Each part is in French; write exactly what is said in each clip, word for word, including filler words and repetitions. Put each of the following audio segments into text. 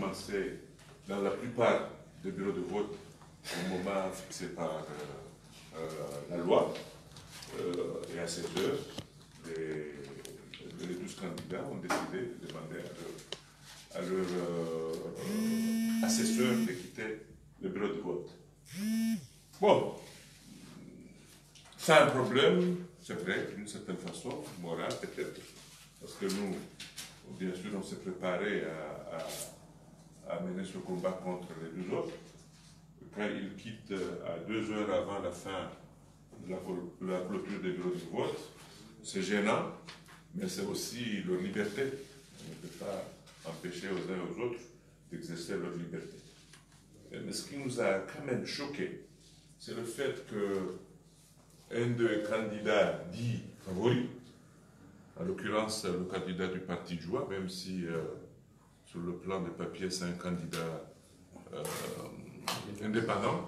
commencé dans la plupart des bureaux de vote au moment fixé par euh, euh, la loi. Euh, et à cette heure, les, les douze candidats ont décidé de demander à leur, à leur euh, assesseur de quitter le bureau de vote. Bon, c'est un problème, c'est vrai, d'une certaine façon, moral peut-être, parce que nous, bien sûr, on s'est préparé à, à, à mener ce combat contre les deux autres. Quand ils quittent à deux heures avant la fin de la, la clôture des bureaux de vote, c'est gênant, mais c'est aussi leur liberté. On ne peut pas empêcher aux uns et aux autres d'exercer leur liberté. Mais ce qui nous a quand même choqué, c'est le fait que un des candidats dits favoris, en l'occurrence le candidat du parti Joie, même si euh, sur le plan des papiers c'est un candidat euh, indépendant,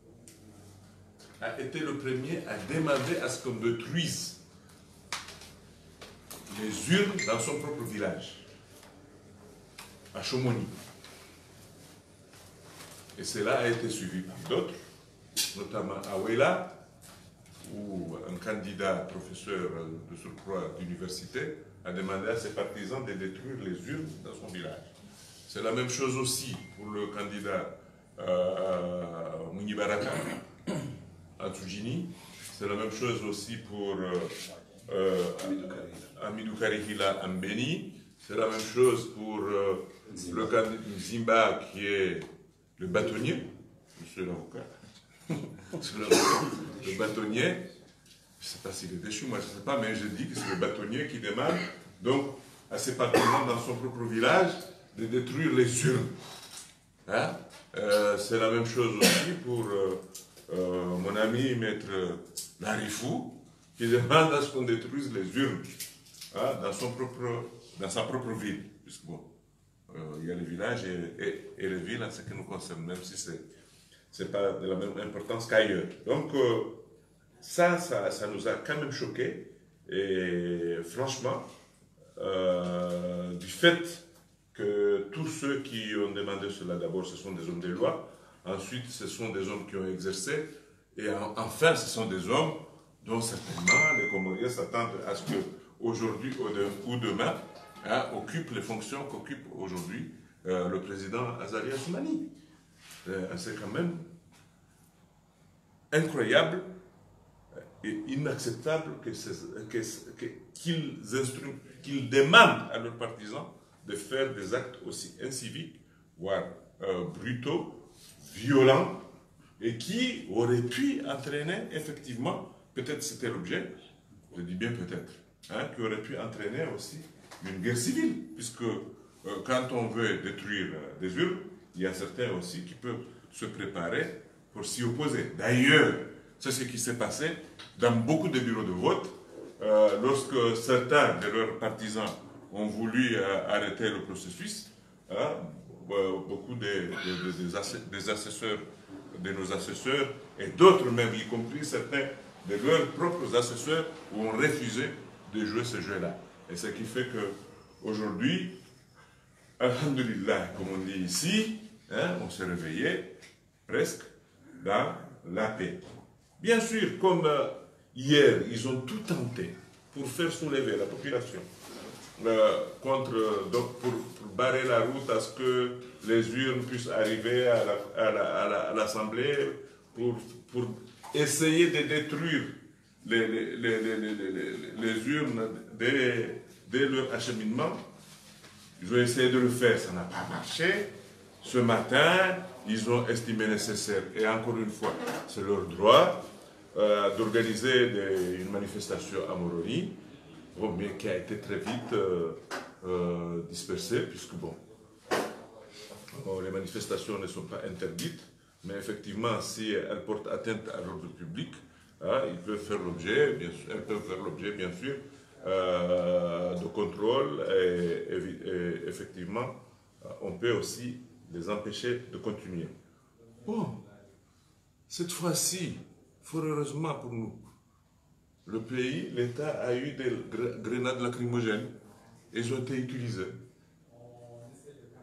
a été le premier à demander à ce qu'on détruise les urnes dans son propre village, à Chamonix. Et cela a été suivi par d'autres, notamment à Ouéla, où un candidat professeur de surcroît d'université a demandé à ses partisans de détruire les urnes dans son village. C'est la même chose aussi pour le candidat euh, Mouni Baraka à Tsoudjini. C'est la même chose aussi pour euh, euh, Amidou Karihila à Mbeni. C'est la même chose pour euh, le candidat Zimba qui est le bâtonnier, monsieur l'avocat. Le, le bâtonnier, je ne sais pas s'il est déchu, moi je ne sais pas, mais je dis que c'est le bâtonnier qui demande donc à ses partisans dans son propre village de détruire les urnes. Hein? Euh, c'est la même chose aussi pour euh, euh, mon ami maître Larifou, qui demande à ce qu'on détruise les urnes hein, dans, son propre, dans sa propre ville. Puisque bon, euh, il y a les villages et, et, et les villes en ce qui nous concerne, même si c'est c'est pas de la même importance qu'ailleurs. Donc, euh, ça, ça, ça nous a quand même choqués. Et franchement, euh, du fait que tous ceux qui ont demandé cela, d'abord, ce sont des hommes de loi, ensuite, ce sont des hommes qui ont exercé, et en, enfin, ce sont des hommes dont certainement les Comoriens s'attendent à ce qu'aujourd'hui ou demain hein, occupent les fonctions qu'occupe aujourd'hui euh, le président Azali Assoumani. C'est quand même incroyable et inacceptable qu'ils qu'ils demandent à leurs partisans de faire des actes aussi inciviques, voire euh, brutaux, violents, et qui auraient pu entraîner effectivement, peut-être c'était l'objet, je dis bien peut-être, hein, qui aurait pu entraîner aussi une guerre civile, puisque euh, quand on veut détruire euh, des urnes, il y a certains aussi qui peuvent se préparer pour s'y opposer. D'ailleurs, c'est ce qui s'est passé dans beaucoup de bureaux de vote, euh, lorsque certains de leurs partisans ont voulu euh, arrêter le processus, hein, beaucoup de, de, de, des, ass des assesseurs, de nos assesseurs, et d'autres même, y compris certains de leurs propres assesseurs, ont refusé de jouer ce jeu-là. Et ce qui fait qu'aujourd'hui, alhamdulillah, comme on dit ici, hein, on s'est réveillé presque dans la paix. Bien sûr, comme euh, hier, ils ont tout tenté pour faire soulever la population euh, contre, donc pour, pour barrer la route à ce que les urnes puissent arriver à l'Assemblée la, pour, pour essayer de détruire les, les, les, les, les, les, les urnes dès, dès leur acheminement. Ils ont essayé de le faire, ça n'a pas marché. Ce matin, ils ont estimé nécessaire, et encore une fois, c'est leur droit, euh, d'organiser une manifestation à Moroni, bon, mais qui a été très vite euh, euh, dispersée, puisque bon, bon, les manifestations ne sont pas interdites, mais effectivement, si elles portent atteinte à l'ordre public, hein, ils peuvent faire l'objet, bien sûr, elles peuvent faire l'objet, bien sûr, euh, de contrôle, et, et, et effectivement, on peut aussi les empêcher de continuer. Bon, cette fois-ci, fort heureusement pour nous, le pays, l'État a eu des grenades lacrymogènes et ils ont été utilisés.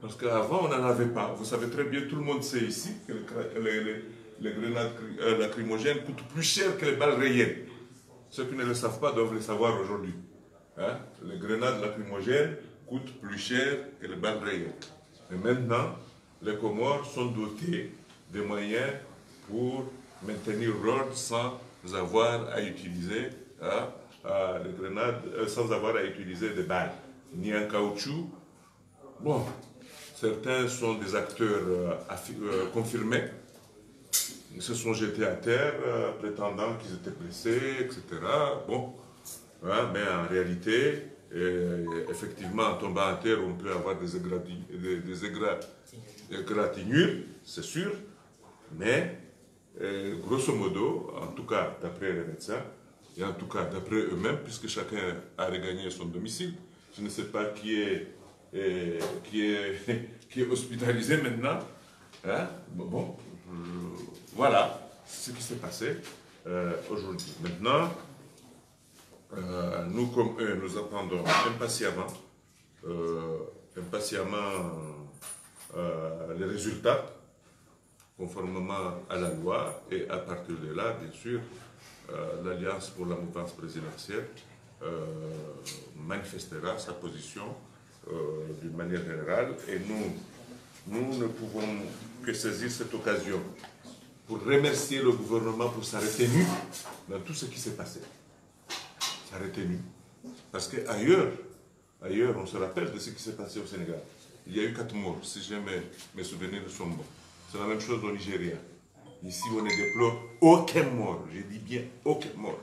Parce qu'avant, on n'en avait pas. Vous savez très bien, tout le monde sait ici que les, les, les grenades euh, lacrymogènes coûtent plus cher que les balles réelles. Ceux qui ne le savent pas doivent le savoir aujourd'hui. Hein? Les grenades lacrymogènes coûtent plus cher que les balles réelles. Et maintenant, les Comores sont dotés de moyens pour maintenir l'ordre sans avoir à utiliser hein, euh, les grenades, euh, sans avoir à utiliser des balles, ni un caoutchouc. Bon, certains sont des acteurs euh, euh, confirmés. Ils se sont jetés à terre, euh, prétendant qu'ils étaient blessés, et cetera. Bon, hein, mais en réalité, euh, effectivement, en tombant à terre, on peut avoir des, égrati des, des égra égratignures, c'est sûr, mais euh, grosso modo, en tout cas d'après les médecins, et en tout cas d'après eux-mêmes, puisque chacun a regagné son domicile, je ne sais pas qui est, euh, qui est, qui est hospitalisé maintenant. Hein? Bon, euh, voilà ce qui s'est passé euh, aujourd'hui. Maintenant, euh, nous comme eux, nous attendons impatiemment, euh, impatiemment euh, les résultats, conformément à la loi, et à partir de là, bien sûr, euh, l'Alliance pour la mouvance présidentielle euh, manifestera sa position euh, d'une manière générale, et nous, nous ne pouvons que saisir cette occasion pour remercier le gouvernement pour sa retenue dans tout ce qui s'est passé. Sa retenue. Parce qu'ailleurs, ailleurs, on se rappelle de ce qui s'est passé au Sénégal. Il y a eu quatre morts, si jamais mes souvenirs sont bons. C'est la même chose au Nigeria. Ici, on ne déplore aucun mort. Je dis bien aucun mort.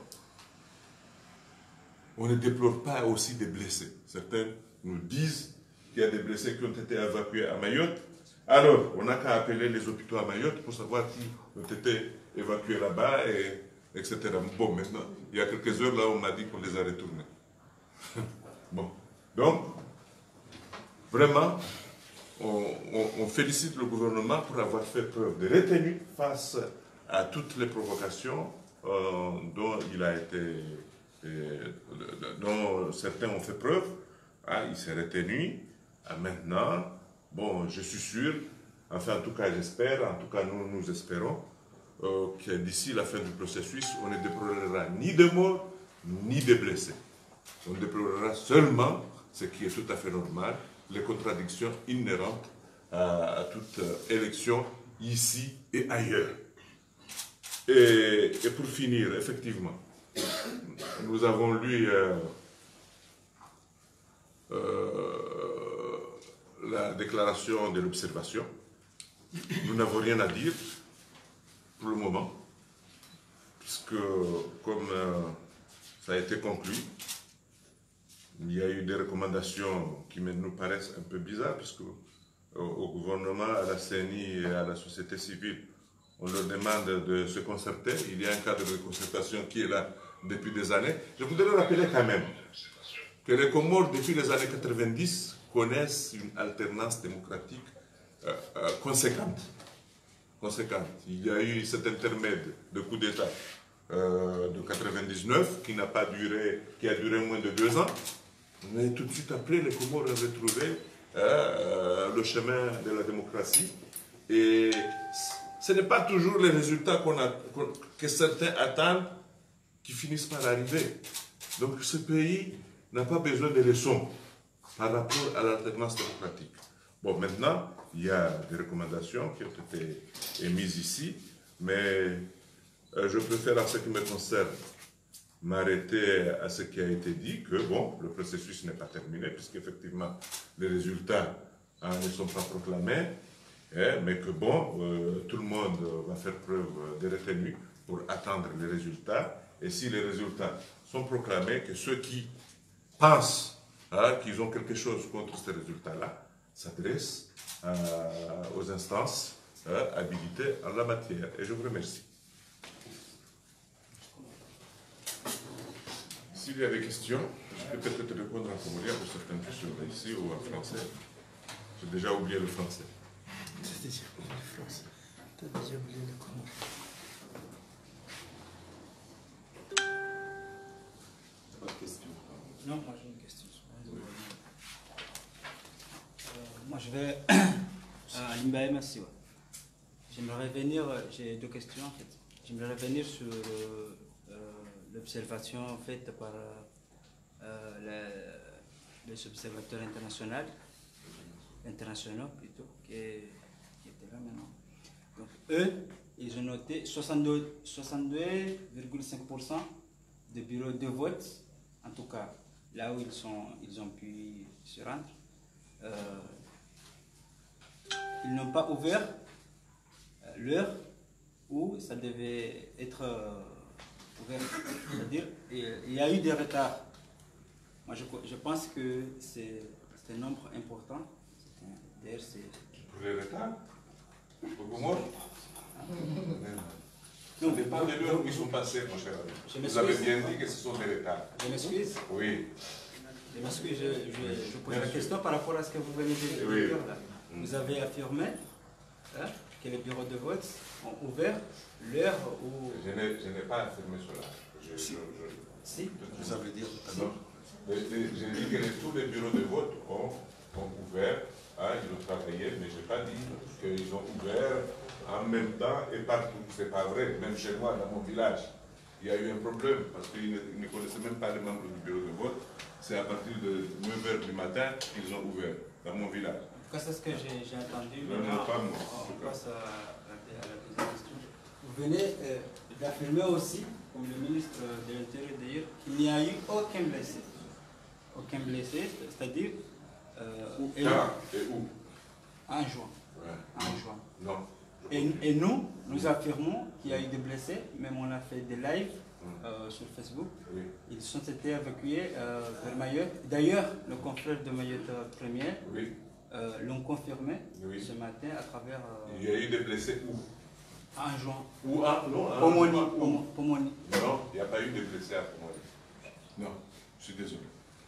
On ne déplore pas aussi des blessés. Certains nous disent qu'il y a des blessés qui ont été évacués à Mayotte. Alors, on n'a qu'à appeler les hôpitaux à Mayotte pour savoir qui ont été évacués là-bas, et, etc. Bon, maintenant, il y a quelques heures, là, on m'a dit qu'on les a retournés. Bon, donc, vraiment, on, on, on félicite le gouvernement pour avoir fait preuve de retenue face à toutes les provocations euh, dont il a été, euh, dont certains ont fait preuve. Hein, il s'est retenu. Ah, maintenant, bon, je suis sûr, enfin en tout cas j'espère, en tout cas nous nous espérons, euh, que d'ici la fin du processus, on ne déplorera ni de morts, ni de blessés. On déplorera seulement, ce qui est tout à fait normal, les contradictions inhérentes à, à toute euh, élection ici et ailleurs. Et, et pour finir, effectivement, nous avons lu euh, euh, la déclaration de l'observation. Nous n'avons rien à dire pour le moment, puisque comme euh, ça a été conclu, il y a eu des recommandations qui nous paraissent un peu bizarres, puisque au, au gouvernement, à la C N I et à la société civile, on leur demande de se concerter. Il y a un cadre de concertation qui est là depuis des années. Je voudrais rappeler quand même que les Comores, depuis les années quatre-vingt-dix, connaissent une alternance démocratique euh, euh, conséquente. conséquente. Il y a eu cet intermède de coup d'État euh, de quatre-vingt-dix-neuf qui n'a pas duré, qui a duré moins de deux ans. Mais tout de suite après, les Comores ont retrouvé euh, le chemin de la démocratie. Et ce n'est pas toujours les résultats qu'on a, qu'on, que certains attendent qui finissent par arriver. Donc ce pays n'a pas besoin de leçons par rapport à l'alternance démocratique. Bon, maintenant, il y a des recommandations qui ont été émises ici, mais euh, je préfère, en ce qui me concerne, m'arrêter à ce qui a été dit, que bon, le processus n'est pas terminé, puisqu'effectivement, les résultats hein, ne sont pas proclamés, hein, mais que bon, euh, tout le monde va faire preuve de retenue pour attendre les résultats, et si les résultats sont proclamés, que ceux qui pensent hein, qu'ils ont quelque chose contre ces résultats-là s'adressent euh, aux instances hein, habilitées en la matière. Et je vous remercie. S'il y a des questions, je peux peut-être répondre en comorien pour certaines questions ici ou en français. J'ai déjà oublié le français. Tu as déjà oublié le français. Tu as déjà oublié le comorien. Pas de question. Non, moi j'ai une question. Oui. Euh, Moi, je vais à l'Imbaé, merci. Ouais. J'aimerais revenir, j'ai deux questions en fait. J'aimerais revenir sur euh, euh, l'observation faite par euh, les, les observateurs internationaux, internationaux plutôt, qui, qui étaient là maintenant. Donc, eux, ils ont noté soixante-deux virgule cinq pour cent de bureaux de vote, en tout cas là où ils, sont, ils ont pu se rendre. Euh, ils n'ont pas ouvert l'heure où ça devait être euh, ouvert. C'est-à-dire il y a eu des retards. Moi, je, je pense que c'est un nombre important. D'ailleurs, c'est... Pour les retards? Pour moi? Non, ce n'est pas de l'heure où ils sont passés, mon cher ami. Vous avez bien dit que ce sont des retards. Je m'excuse. Oui. Je m'excuse, je, je, je pose la question par rapport à ce que vous venez de dire. Oui. Là. Vous avez affirmé hein, que les bureaux de vote ont ouvert l'heure où... Je n'ai pas affirmé cela. Je, si. Je, je... si. Vous avez dit si. Non. J'ai dit que les, tous les bureaux de vote ont, ont ouvert, hein, ils ont travaillé, mais je n'ai pas dit qu'ils ont ouvert en même temps et partout. Ce n'est pas vrai. Même chez moi, dans mon village, il y a eu un problème parce qu'ils ne, ne connaissaient même pas les membres du bureau de vote. C'est à partir de neuf heures du matin qu'ils ont ouvert dans mon village. En tout cas, c'est ce que j'ai entendu. Non, non, pas moi. On passe à la, à la deuxième question. Vous venez euh, d'affirmer aussi, comme le ministre de l'Intérieur d'ailleurs, qu'il n'y a eu aucun blessé. Aucun blessé, c'est-à-dire... Euh, et, ah, et où? En juin. Ouais. En juin. Non. Et, et nous, nous affirmons qu'il y a eu des blessés, même on a fait des lives euh, sur Facebook. Oui. Ils sont été évacués euh, vers Mayotte. D'ailleurs, le confrère de Mayotte Première oui. euh, l'ont confirmé oui. ce matin à travers... Euh, il y a eu des blessés où? En juin. Où? Ah, non, à Pomoni. Pomoni. Non, il n'y a pas eu de blessés à Pomoni. Non, je suis désolé.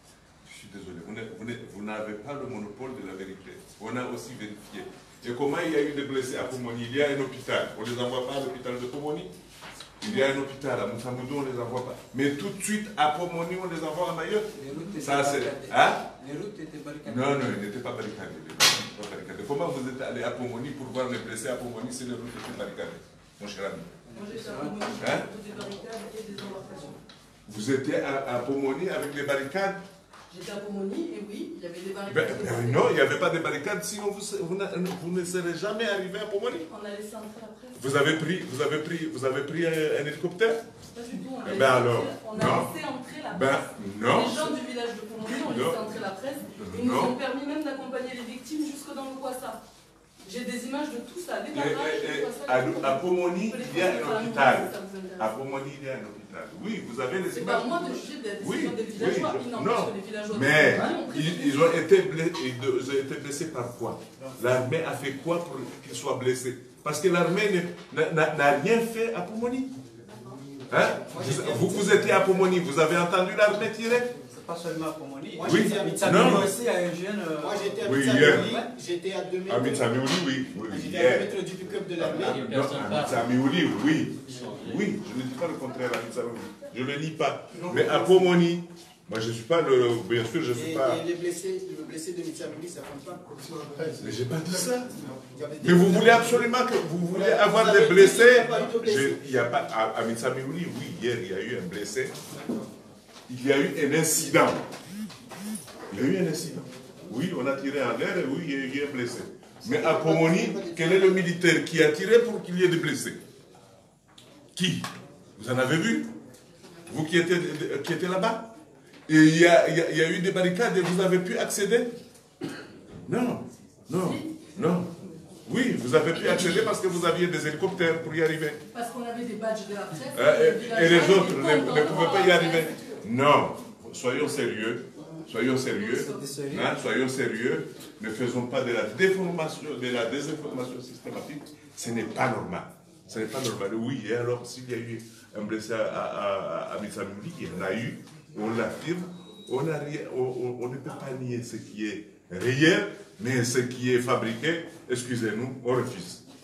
Je suis désolé. Vous n'avez pas le monopole de la vérité. On a aussi vérifié. Et comment il y a eu des blessés à Pomoni? Il y a un hôpital. On ne les envoie pas à l'hôpital de Pomoni. Il y a un hôpital à Moussamoudou, on ne les envoie pas. Mais tout de suite, à Pomoni, on les envoie à Mayotte. Les routes étaient Ça, barricadées. Hein? Les routes étaient barricadées. Non, non, ils n'étaient pas barricadés. Pas barricadés. Comment vous êtes allé à Pomoni pour voir les blessés à Pomoni si les routes étaient barricadées, mon cher ami? Moi, j'étais à Pomoni, hein? des barricades et des embarcations. Vous étiez à, à Pomoni avec des barricades? J'étais à Pomoni et oui, il y avait des barricades. Ben, ben, non, il n'y avait pas de barricades, sinon vous, vous, vous ne serez jamais arrivé à Pomoni. On a laissé entrer la presse. Vous avez pris, vous avez pris, vous avez pris un, un hélicoptère? Pas du tout. On a, ben alors, entrer, on a non. laissé entrer la ben, presse. non. Les gens du village de Pomoni ont laissé entrer la presse. Ils nous ont permis même d'accompagner les victimes jusque dans le Kouassa. J'ai des images de tout ça, des barrages, et, et, Kouassa, à, à Pomoni, il y a un hôpital. À Pomoni, il y a un hôpital. Oui, vous avez les images. C'est pas moi de juger des décisions oui, des villageois. oui, Il non, n'empêche que les villageois... mais ils, ils, ont été blessés, ils ont été blessés par quoi? L'armée a fait quoi pour qu'ils soient blessés? Parce que l'armée n'a rien fait à Pomoni. Hein? Vous, vous étiez à Pomoni, vous avez entendu l'armée tirer? Pas seulement à Pomoni. Moi, oui. j'étais à Mitsamiouli aussi à un jeune. Euh... Moi, j'étais à oui, Mitsamiouli. J'étais à deux mètres. À Mitsamiouli, oui. oui j'étais à deux mètres du pick-up de l'armée. À Mitsamiouli, oui. Oui, je ne dis pas le contraire à Mitsamiouli. Je ne le nie pas. Mais à Pomoni, moi, je ne suis pas le. Bien sûr, je ne suis et, pas. Et les blessés, le blessé de Mitsamiouli, ça ne compte pas. Mais je n'ai pas dit ça. Mais vous voulez absolument que vous voulez avoir des blessés. Il n'y a pas. À Mitsamiouli, oui, hier, il y a eu un blessé. Il y a eu un incident. Il y a eu un incident. Oui, on a tiré en l'air et oui, il y a eu un blessé. Mais à Pomoni, quel est le militaire qui a tiré pour qu'il y ait des blessés? Qui? Vous en avez vu? Vous qui étiez, qui étiez là-bas? Et il y, a, il, y a, il y a eu des barricades et vous avez pu accéder? Non, non, non. Oui, vous avez pu accéder parce que vous aviez des hélicoptères pour y arriver. Parce qu'on avait des badges de la presse. Euh, et, et les autres ne, ne pouvaient pas y arriver. Non, soyons sérieux. Soyons sérieux. Hein, soyons sérieux. Ne faisons pas de la déformation, de la désinformation systématique. Ce n'est pas normal. Ce n'est pas normal. Oui, et alors, s'il y a eu un blessé à, à, à, à Mitsamiouli, il y en a eu, on l'affirme, on, on, on, on ne peut pas nier ce qui est réel, mais ce qui est fabriqué, excusez-nous, on refuse.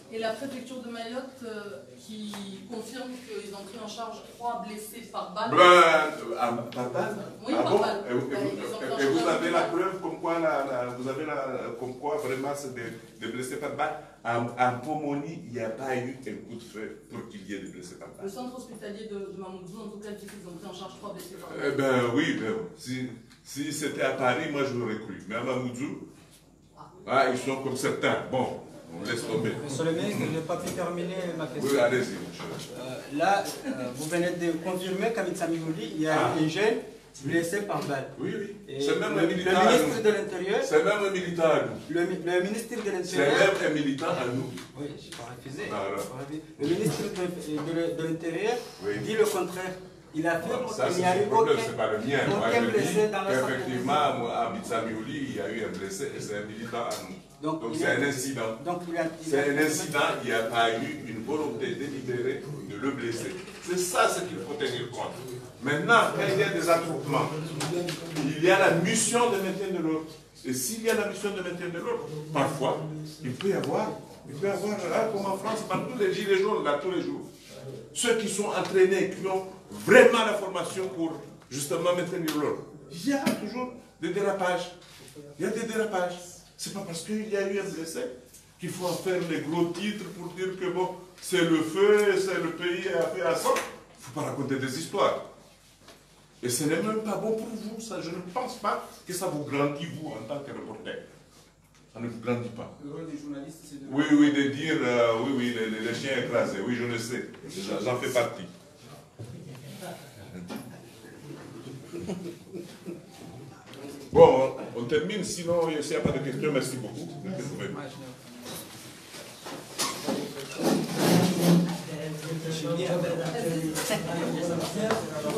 Et la préfecture de Mayotte euh, qui confirme qu'ils ont pris en charge trois blessés par balle. Ben, à- par balle? Oui, Ah par bon? balle. Et, vous- et Ouais, vous- ils ont pris en et vous charge avez un la balle. preuve comme quoi, la, la- vous avez la, comme quoi vraiment c'est des, des blessés par balle? À, à Pomoni, il n'y a pas eu un coup de feu pour qu'il y ait des blessés par Le balle. centre hospitalier de, de Mamoudzou, en tout cas, dit qu'ils ont pris en charge trois blessés par Eh balle. ben oui, ben, si, si c'était à Paris, moi je l'aurais cru. Mais à Mamoudzou, ah, ils sont comme certains. Bon, on laisse tomber. Monsieur le ministre, je n'ai pas pu terminer ma question. Oui, allez-y, monsieur. Euh, là, euh, vous venez de confirmer qu'à Mitsamimouli, il y a Ah. un jeune blessé par balle. Oui, oui. Et C'est même le, un le militant à ministre nous. de l'Intérieur, C'est même un militant à nous. le, mi- le ministre de C'est l'Intérieur, même un militant à nous. oui, je pas refusé. Voilà. Le ministre de, de- de l'Intérieur Oui. dit le contraire. Il a fait Ça, qu'il c'est n'y a son eu problème, aucun, c'est pas le mien. Moi, aucun je blessé dis dans la centre qu'effectivement, moi, à Mitsamiouli, il y a eu un blessé et c'est un militant à nous. Donc, Donc il c'est a- un incident. Donc, il a, il C'est a- un incident, il n'y a pas eu une volonté délibérée de le blesser. C'est ça ce qu'il faut tenir compte. Maintenant, quand il y a des attroupements, il y a la mission de maintien de l'ordre. Et s'il y a la mission de maintien de l'ordre, parfois, il peut y avoir, il peut y avoir, hein, comme en France, partout les gilets jaunes, là, tous les jours. Ceux qui sont entraînés, qui ont vraiment la formation pour justement maintenir l'ordre. Il y a toujours des dérapages. Il y a des dérapages. C'est pas parce qu'il y a eu un blessé qu'il faut en faire les gros titres pour dire que bon, c'est le feu, c'est le pays a fait à ça. Il ne faut pas raconter des histoires. Et ce n'est même pas bon pour vous, ça. Je ne pense pas que ça vous grandit, vous, en tant que reporter. Ça ne vous grandit pas. Le rôle des journalistes, c'est de... Oui, oui, de dire, euh, oui, oui, les, les- les chiens écrasés. Oui, je le sais. J'en- J'en fais partie. Bon, on termine. Sinon, s'il n'y a pas de questions, merci beaucoup. Vous pouvez- je suis bien.